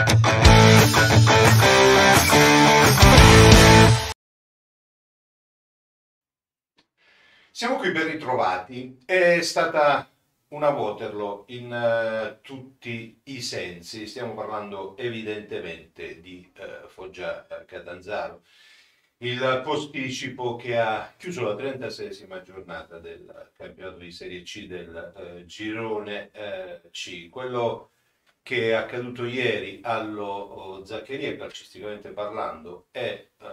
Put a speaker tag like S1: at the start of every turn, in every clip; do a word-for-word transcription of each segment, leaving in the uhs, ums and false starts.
S1: Siamo qui ben ritrovati, è stata una Waterloo in uh, tutti i sensi, stiamo parlando evidentemente di uh, Foggia Catanzaro, il posticipo che ha chiuso la trentaseiesima giornata del campionato di Serie C del uh, girone uh, C, quello che è accaduto ieri allo Zaccheria, calcisticamente parlando, è uh,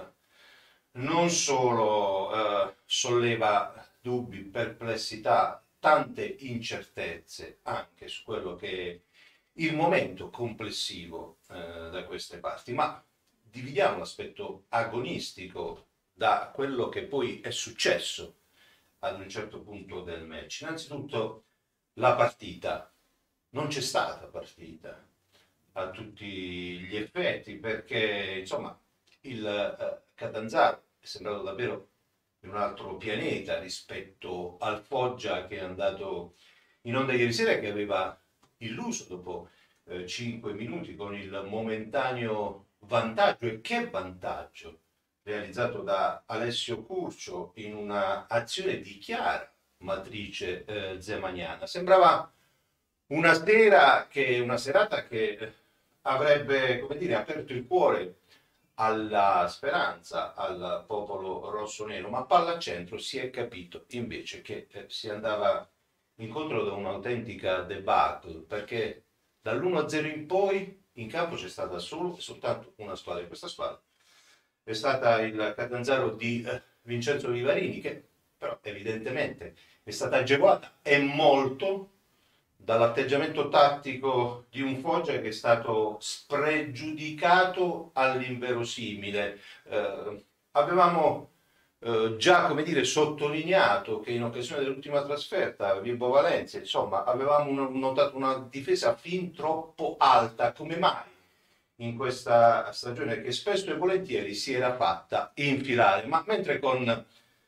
S1: non solo uh, solleva dubbi, perplessità, tante incertezze anche su quello che è il momento complessivo uh, da queste parti, ma dividiamo l'aspetto agonistico da quello che poi è successo ad un certo punto del match. Innanzitutto la partita. Non c'è stata partita a tutti gli effetti perché insomma il uh, Catanzaro è sembrato davvero in un altro pianeta rispetto al Foggia che è andato in onda ieri sera e che aveva illuso dopo eh, cinque minuti con il momentaneo vantaggio, e che vantaggio realizzato da Alessio Curcio in una azione di chiara matrice eh, zemaniana. Sembrava una sera che, una serata che avrebbe, come dire, aperto il cuore alla speranza, al popolo rossonero, ma palla al centro si è capito invece che eh, si andava incontro da un'autentica debacle, perché dall'uno a zero in poi in campo c'è stata solo e soltanto una squadra, e questa squadra è stata il Catanzaro di eh, Vincenzo Vivarini, che però evidentemente è stata agevolata e molto dall'atteggiamento tattico di un Foggia che è stato spregiudicato all'inverosimile. Eh, avevamo eh, già, come dire, sottolineato che in occasione dell'ultima trasferta a Vibo Valencia, insomma, avevamo notato una difesa fin troppo alta. Come mai in questa stagione che spesso e volentieri si era fatta infilare? Ma mentre con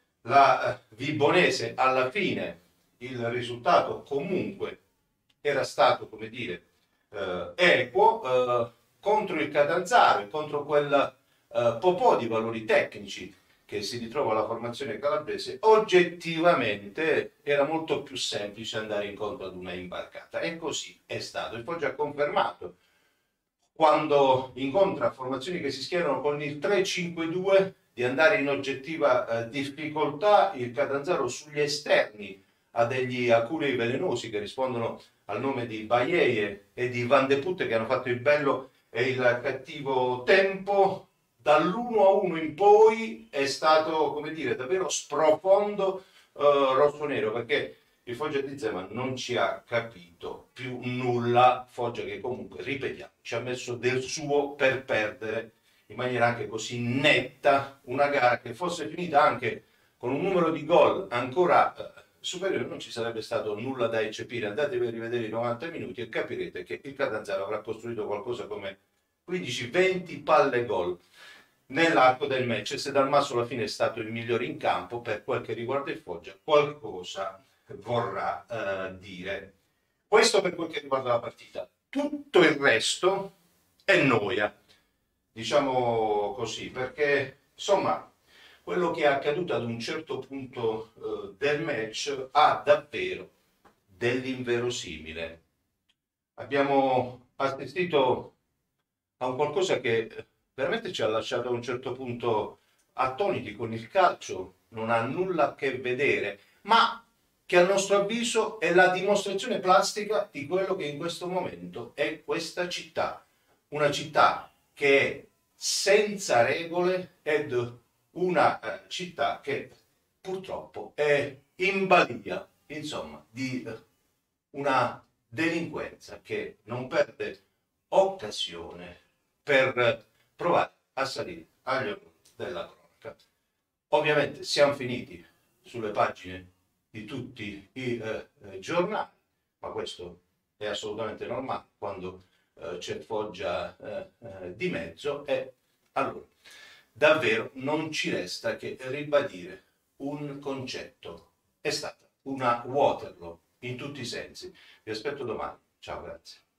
S1: la Vibonese alla fine il risultato comunque era stato, come dire, eh, equo, eh, contro il Catanzaro e contro quel eh, popò di valori tecnici che si ritrova alla formazione calabrese, oggettivamente era molto più semplice andare incontro ad una imbarcata, e così è stato. Il Foggia ha confermato, quando incontra formazioni che si schierano con il tre cinque due, di andare in oggettiva eh, difficoltà. Il Catanzaro sugli esterni ha degli aculei velenosi che rispondono al nome di Baieie e di Van de Putte, che hanno fatto il bello e il cattivo tempo. Dall'uno a uno in poi è stato, come dire, davvero sprofondo eh, rossonero, perché il Foggia di Zeman non ci ha capito più nulla. Foggia che comunque, ripetiamo, ci ha messo del suo per perdere in maniera anche così netta una gara che fosse finita anche con un numero di gol ancora eh, superiore, non ci sarebbe stato nulla da eccepire. Andatevi a rivedere i novanta minuti e capirete che il Catanzaro avrà costruito qualcosa come quindici venti palle gol nell'arco del match, e se Dalmasso alla fine è stato il migliore in campo per quel che riguarda il Foggia, qualcosa vorrà eh, dire. Questo per quel che riguarda la partita. Tutto il resto è noia, diciamo così, perché insomma quello che è accaduto ad un certo punto eh, del match ha davvero dell'inverosimile. Abbiamo assistito a un qualcosa che veramente ci ha lasciato a un certo punto attoniti. Con il calcio non ha nulla a che vedere, ma che a nostro avviso è la dimostrazione plastica di quello che in questo momento è questa città. Una città che è senza regole ed una eh, città che purtroppo è in balia, insomma, di eh, una delinquenza che non perde occasione per provare a salire agli onori della cronaca. Ovviamente siamo finiti sulle pagine di tutti i eh, giornali, ma questo è assolutamente normale quando eh, c'è Foggia eh, eh, di mezzo, e allora davvero non ci resta che ribadire un concetto. È stata una Waterloo in tutti i sensi. Vi aspetto domani. Ciao, grazie.